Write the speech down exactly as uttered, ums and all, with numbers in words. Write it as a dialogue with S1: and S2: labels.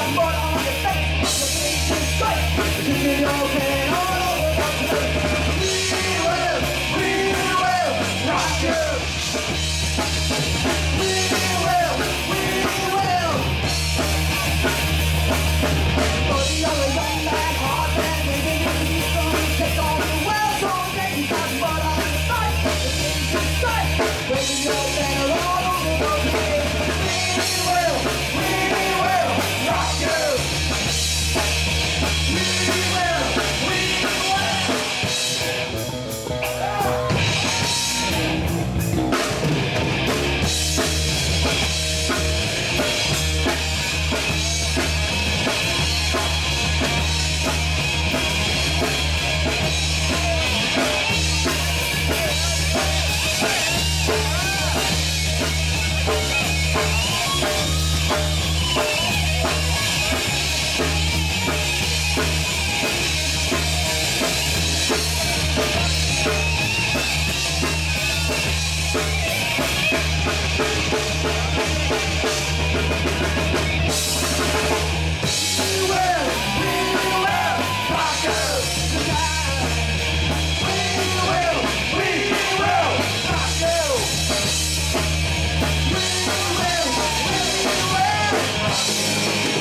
S1: mud on your face. Your face is straight. Give me your hand all over the place. We will, we will rock you. We will, we will. For the other young man, hard man, living in the sun, take on the world, so get you got mud on your face. Your face is straight. Waving your banner all over the place. We will, we will rock you. We will, we we will, we will rock you.